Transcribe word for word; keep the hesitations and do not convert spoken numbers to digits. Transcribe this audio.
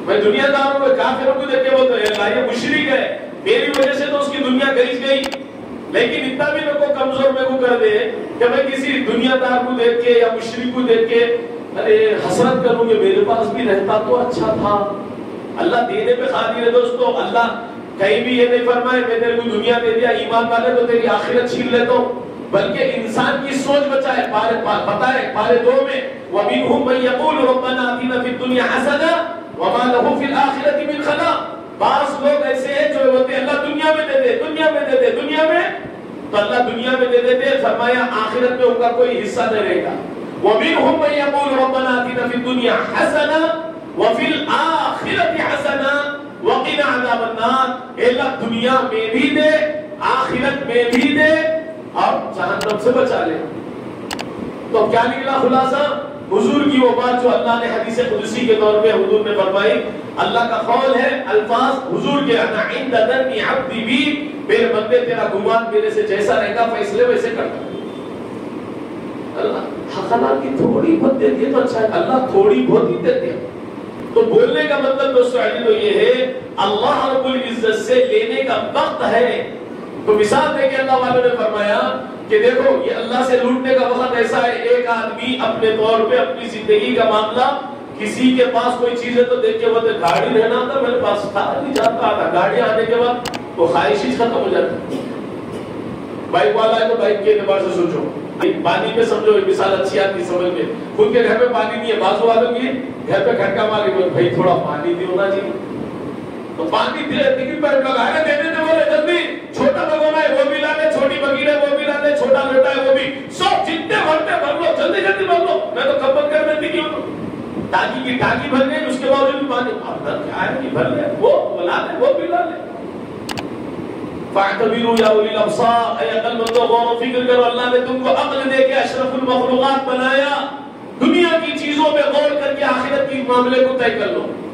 میں دنیا داروں میں کافروں کو دیکھ کے بولتا ہوں اللہ یہ مشرک ہے، میری وجہ سے تو اس کی دنیا گئی گئی. لیکن اتنا بھی لوگوں کو کمزور میں کو کر دے کہ میں کسی دنیا دار کو دیکھ کے یا مشرک کو دیکھ کے ارے حسرت کروں کہ میرے پاس بھی رہتا تو اچھا تھا. اللہ دینے پہ قادر ہے دوستو. اللہ کہیں بھی یہ نہیں فرمائے میں تیرے کو دنیا دے دیا ایمان والے تو تیری آخرت چھین لیتا ہوں، بلکہ انسان کی سوچ بچائے پارے بتائے پارے دو میں وَمِنْهُمْ مَنْ يَقُولُ رَبَّنَا آتِنَا فِي الدُّنْيَا حَسَنَةً وَمَا لَهُ فِي الْآخِرَةِ مِنْ خَلَاقٍ. بعض لوگ ایسے ہیں جو بولتے ہیں اللہ دنیا میں دے دے دنیا میں دے دے دنیا میں، تو اللہ دنیا میں دے دیتے، فرمایا آخرت میں ان کا کوئی حصہ نہیں رہے گا. وَمِنْهُمْ مَنْ يَقُولُ رَبَّنَا آتِنَا فِي الدُّنْيَا حَسَنَةً وَفِي الْآخِرَةِ حَسَنَةً وَقِنَا عَذَابَ النَّارِ. اے اللہ دنیا میں بھی دے آخرت میں بھی دے اور جہنم سے بچا لے. تو کیا نکلا خلاصہ؟ حضور کی وہ بات جو اللہ نے حدیث قدسی کے دور میں حضور نے فرمائی. اللہ کا قول ہے الفاظ حضور کے انا عند ظن عبدی بی، میرے بندے تیرا گمان میرے سے جیسا رہے گا فیصلے ویسے کرتا. اللہ حق حلال کی تھوڑی بہت دیتی ہے تو اچھا ہے، اللہ تھوڑی بہت ہی دیتے ہیں. تو بولنے کا مطلب دوستو علی تو یہ ہے اللہ رب العزت سے لینے کا وقت ہے. تو مثال دے کے اللہ والوں نے فرمایا کہ دیکھو یہ اللہ سے لوٹنے کا وقت ایسا ہے، ایک آدمی اپنے طور پہ اپنی زندگی کا معاملہ کسی کے پاس کوئی چیز ہے تو دیکھ کے بولتے گاڑی رہنا تھا میرے پاس تھا نہیں جاتا تھا، گاڑی آنے کے بعد وہ خواہش ہی ختم ہو جاتی. بائک والا ہے تو بائک کے اعتبار سے سوچو، پانی پہ سمجھو مثال اچھی آتی سمجھ میں. خود کے گھر پہ پانی نہیں ہے، بازو والوں کی گھر پہ کھٹکا مارے بولے بھائی تھوڑا پانی دی ہونا چاہیے، تو پانی دے ٹکٹ پر لگانے دینے تو بولے جلدی چھوٹا بگونا ہے وہ بھی لا لے، چھوٹی بکیر ہے وہ بھی لا لے، چھوٹا لوٹا ہے وہ بھی، سب جتنے بھرتے بھر لو جلدی جلدی بھر لو. میں تو کپت کر دیتی کیوں ٹانکی کی ٹانکی بھر گئی، اس کے باوجود بھی پانی اندر کیا ہے کہ بھر لے، وہ لا لے وہ بھی لا لے. فاعتبروا یا اولی الابصار، اے عقل مندو غور و فکر کرو، اللہ نے تم کو عقل دے کے اشرف المخلوقات بنایا. دنیا کی چیزوں پہ غور کر کے آخرت کے معاملے کو طے کر لو.